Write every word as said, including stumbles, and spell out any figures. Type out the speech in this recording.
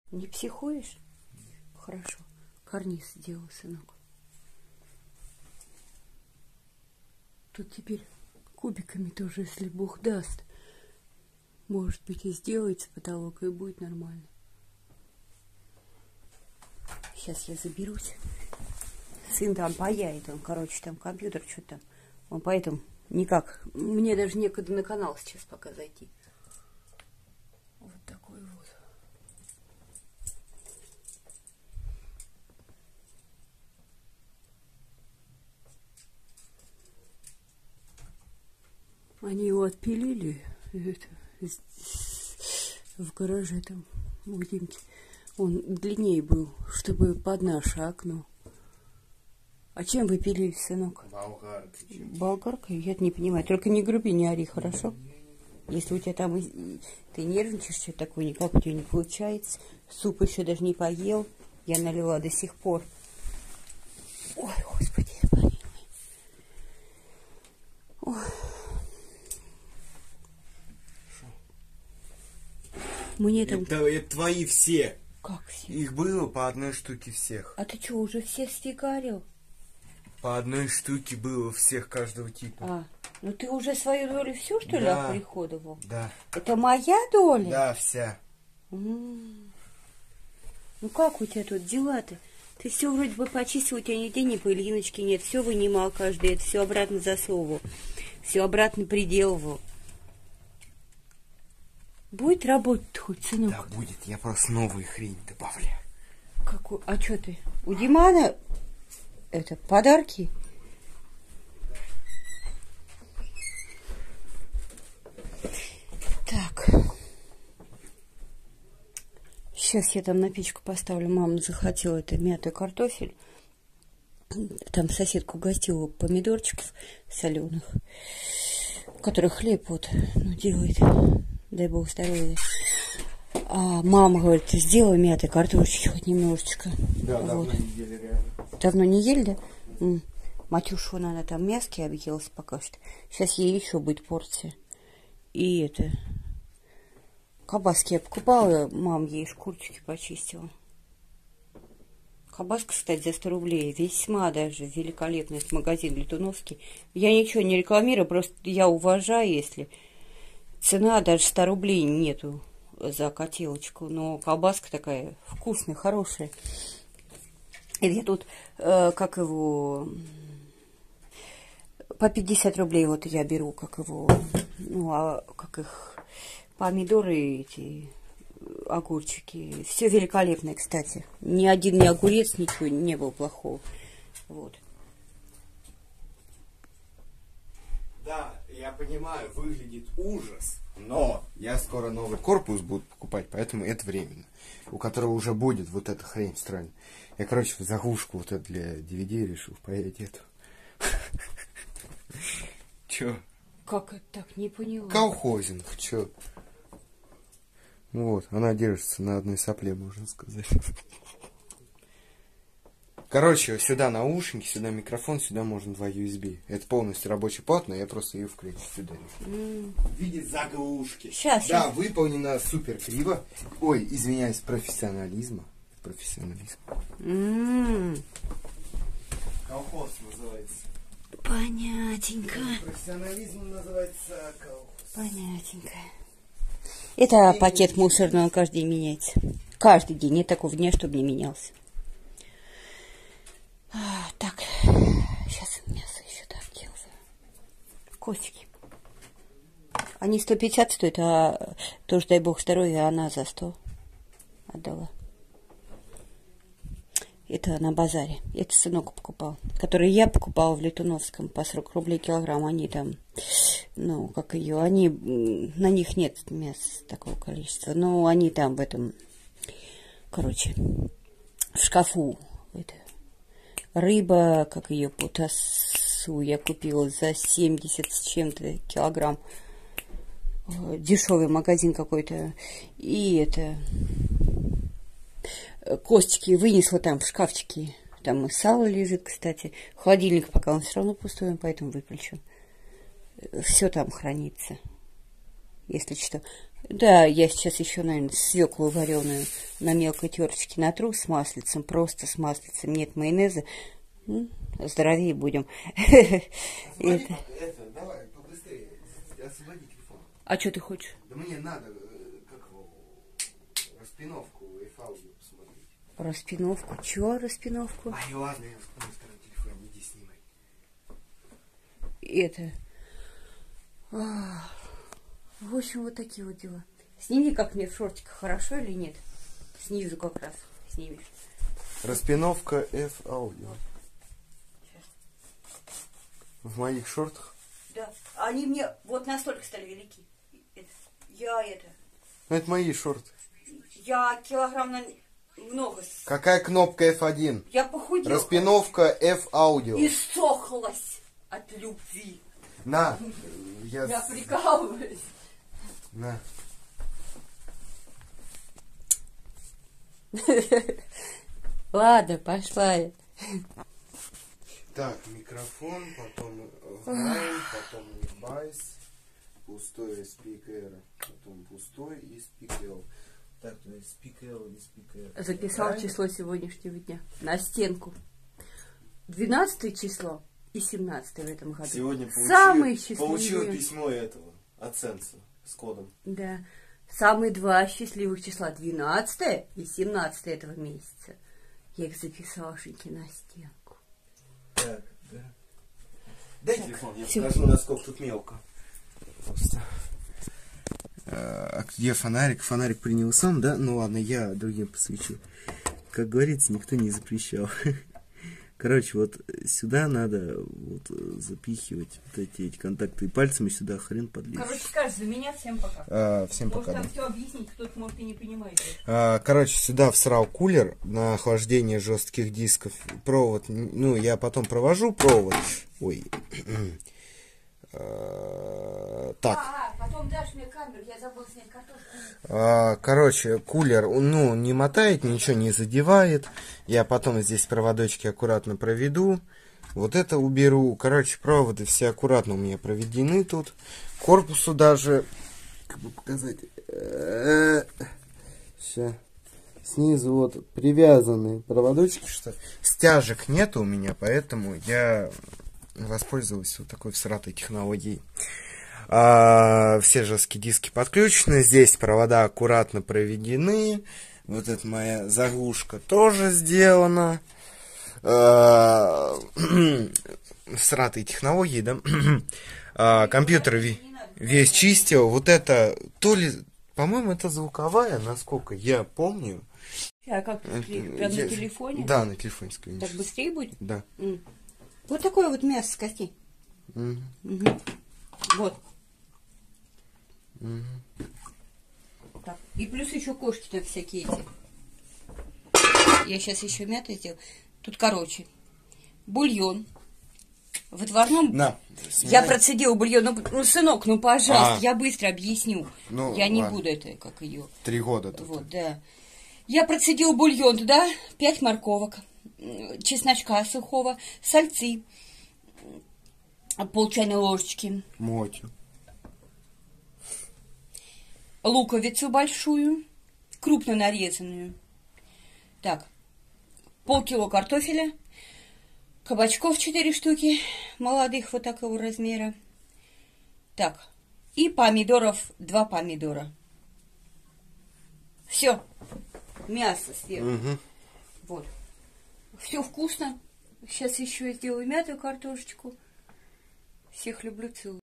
Не психуешь? Хорошо. Карниз сделал, сынок. Тут теперь кубиками тоже, если Бог даст, может быть, и сделается потолок, и будет нормально. Сейчас я заберусь. Сын там паяет, он, короче, там компьютер, что-то там. Он поэтому никак. Мне даже некогда на канал сейчас пока зайти. Вот такой вот. Они его отпилили это, в гараже там у Димки. Он длиннее был, чтобы под наше окно. А чем вы пилили, сынок? Болгаркой. Болгаркой? Я не понимаю. Только не груби, не ори, хорошо? Если у тебя там ты нервничаешь, что-то такое, никак у тебя не получается. Суп еще даже не поел. Я налила до сих пор. Ой, Господи, помилуй. Ой. Мне там... Это, это твои все. Как все? Их было по одной штуке всех. А ты что, уже все сфигарил? По одной штуке было всех каждого типа. А, ну ты уже свою долю всю, что ли, Да. оприходовал? Да. Это моя доля? Да, вся. М-м. Ну как у тебя тут дела-то? Ты все вроде бы почистил, у тебя нигде ни пылиночки нет, все вынимал каждый, это все обратно засовывал, все обратно приделывал. Будет работать хоть, сынок? Да, будет. Я просто новую хрень добавляю. Какую? А что ты? У Димана это подарки? Так. Сейчас я там на печку поставлю. Мама захотела это мятый картофель. Там соседка угостила помидорчиков соленых, который хлеб вот ну, делает. Дай бог здоровья. А мама говорит, сделай мятой картошечки хоть немножечко. Да, вот. давно не ели реально. Давно не ели, да? М. Матюша, она там мяски объелась пока что. Сейчас ей еще будет порция. И это... Колбаски я покупала, мам ей шкурочки почистила. Колбаска, кстати, за сто рублей. Весьма даже великолепный магазин Летуновский. Я ничего не рекламирую, просто я уважаю, если... Цена даже ста рублей нету за котелочку. Но колбаска такая вкусная, хорошая. И я тут, э, как его... По пятьдесят рублей вот я беру, как его... Ну, а как их... Помидоры эти... Огурчики. Все великолепное, кстати. Ни один ни огурец, ничего не было плохого. Вот. Да, я понимаю, выглядит ужас, но я скоро новый корпус буду покупать, поэтому это временно. У которого уже будет вот эта хрень встроена. Я, короче, в заглушку вот это для ди ви ди решил паять эту. Чё? Как это так? Не поняла. Колхозинг, чё? Вот, она держится на одной сопле, можно сказать. Короче, сюда наушники, сюда микрофон, сюда можно два ю эс би. Это полностью рабочий плат, но я просто ее вклею сюда. Mm. В виде заглушки. Сейчас. Да, выполнено супер криво. Ой, извиняюсь, профессионализма. Профессионализм. Mm. Колхоз называется. Понятненько. Профессионализм называется колхоз. Понятненько. Это И пакет мусорный, он каждый день меняется. Каждый день, нет такого дня, чтобы не менялся. А, так, сейчас мясо еще так делаю. Костики. Они сто пятьдесят стоят, а тоже, дай бог здоровья, она за сто отдала. Это на базаре. Это сынок покупал. Который я покупала в Летуновском по сорок рублей килограмм. Они там, ну, как ее, они, на них нет мяса такого количества. Но они там в этом, короче, в шкафу. Это, рыба, как ее, путасу я купила за семьдесят с чем-то килограмм. Дешевый магазин какой-то. И это... Костики вынесла там в шкафчике. Там и сало лежит, кстати. Холодильник пока он все равно пустой, поэтому выключу. Все там хранится. Если что. Да, я сейчас еще, наверное, свеклу вареную на мелкой терочке натру с маслицем, просто с маслицем, нет майонеза. Здоровее будем. Освободи, это, давай, побыстрее, освободи телефон. А что ты хочешь? Да мне надо, как его, распиновку F-аудио посмотреть. Распиновку? Чего распиновку? Ай, ладно, я вспомнил второй телефон, иди снимай. Это... В общем, вот такие вот дела. Сними, как мне в шортиках, хорошо или нет? Снизу как раз снимешь. Распиновка F-аудио. В моих шортах? Да. Они мне вот настолько стали велики. Это, я это... Ну, это мои шорты. Я килограмм на много... Какая кнопка эф один? Я похудела. Распиновка F-аудио. И сохлась от любви. На. Я, Я прикалываюсь. На. Ладно, пошла я. Так, микрофон, потом лайн, потом байс, пустой спикер, потом пустой и спикер. Так, то есть спикер и спикер. Записал Правильно? число сегодняшнего дня на стенку. двенадцатое число и семнадцатое в этом году. Сегодня получил, Самые счастливые. получил письмо этого от Сенса с кодом. Да. Самые два счастливых числа. двенадцатое и семнадцатое этого месяца. Я их записала, Шеньки, на стенку. Так, да. Дай телефон, я всё. покажу, насколько тут мелко. Просто. А где фонарик? Фонарик принял сам, да? Ну ладно, я другим посвечу. Как говорится, никто не запрещал. Короче, вот сюда надо вот запихивать вот эти, эти контакты и пальцами сюда хрен подлезть. Короче, скажи, за меня всем пока. А, всем Может, пока. там Да. все объяснить, кто-то, может, и не понимает. А, короче, сюда всрал кулер на охлаждение жестких дисков. Провод, ну, я потом провожу провод. Ой. А, так. А, потом дашь мне камеру, я забыл снять картошку. А, короче, кулер, ну, не мотает, ничего не задевает. Я потом здесь проводочки аккуратно проведу. Вот это уберу. Короче, проводы все аккуратно у меня проведены тут. Корпусу даже, как бы показать, сейчас. Снизу вот привязаны проводочки, что стяжек нет у меня, поэтому я воспользовался вот такой всратой технологией. А, все жесткие диски подключены, здесь провода аккуратно проведены. Вот эта моя заглушка тоже сделана. А, всратой технологией, да. А, компьютер весь чистил. Вот это, то ли, по-моему, это звуковая, насколько я помню. А как ты клеишь? Прям Я- на телефоне? Да, на телефоне скрин. Так быстрее будет? Да. М. Вот такое вот мясо с костей. Мгм. Мгм. Вот. Мгм. Так. И плюс еще кошки там всякие эти. Я сейчас еще мято сделаю. Тут, короче, бульон. В отварном... На. Я снимай. процедила бульон. Ну, ну, сынок, ну, пожалуйста, А. я быстро объясню. Ну, я не ладно. буду это, как ее... Три года тут. Вот, да. Я процедила бульон туда, пять морковок, м, чесночка сухого, сальцы, пол чайной ложечки, Мотю. луковицу большую, крупно нарезанную. Так, полкило картофеля, кабачков четыре штуки, молодых вот такого размера. Так, и помидоров, два помидора. Все. Мясо сверху. Угу. Вот. Все вкусно. Сейчас еще я сделаю мятую картошечку. Всех люблю, целую.